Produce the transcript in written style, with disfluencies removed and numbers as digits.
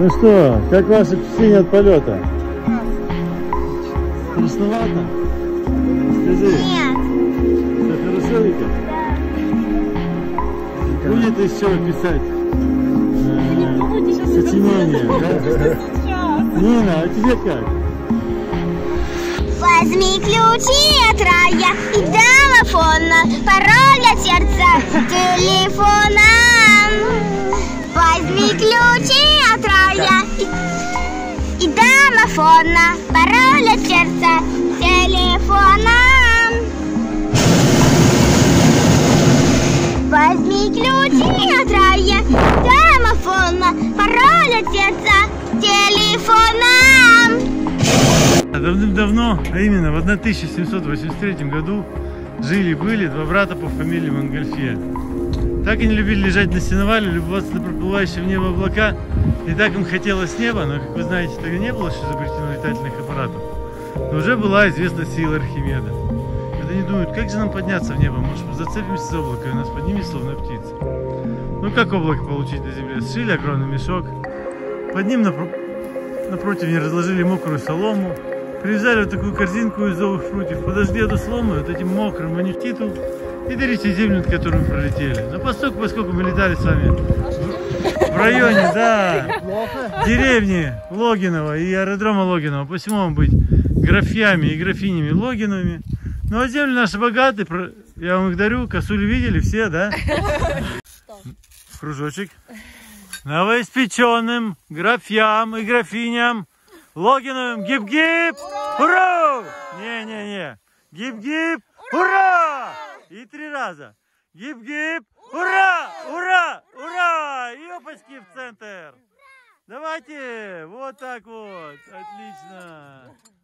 Ну что, как ваше впечатление от полета? Страшновато? Скажи. Нет. Все хорошо, Вика? Да. Будет еще писать сочинение, да? Нина, а тебе как? Возьми ключи от рая и домофона, пароль от сердца телефона. Возьми ключи от рая и домофона, пароль от сердца телефона. Возьми ключи от рая и домофона, пароль от сердца телефона. Давным-давно, а именно в 1783 году, жили-были два брата по фамилии Монгольфье. Так они любили лежать на сеновале, любоваться на проплывающие в небо облака. И так им хотелось неба, но, как вы знаете, тогда не было еще изобретено летательных аппаратов. Но уже была известна сила Архимеда. Вот они думают, как же нам подняться в небо? Может, мы зацепимся за облако, и нас поднимет, словно птица. Ну, как облако получить на земле? Сшили огромный мешок. Под ним напротив не разложили мокрую солому. Привязали вот такую корзинку из овых прутьев, подожгли эту солому, вот этим мокрым они в титул и дарите землю, над которой мы пролетели. Но поскольку мы летали с вами в районе, да, деревни Логиново и аэродрома Логиново, посему вам быть графьями и графинями Логиновыми. Ну а земли наши богатые, я вам их дарю, косули видели все, да? В кружочек. Новоиспеченным графьям и графиням Логиновым гип-гип! Ура! Не-не-не! Гип-гип! Ура! И 3 раза. Гип-гип! Ура! Ура! Ура! И опачки в центр! Давайте! Вот так вот! Отлично!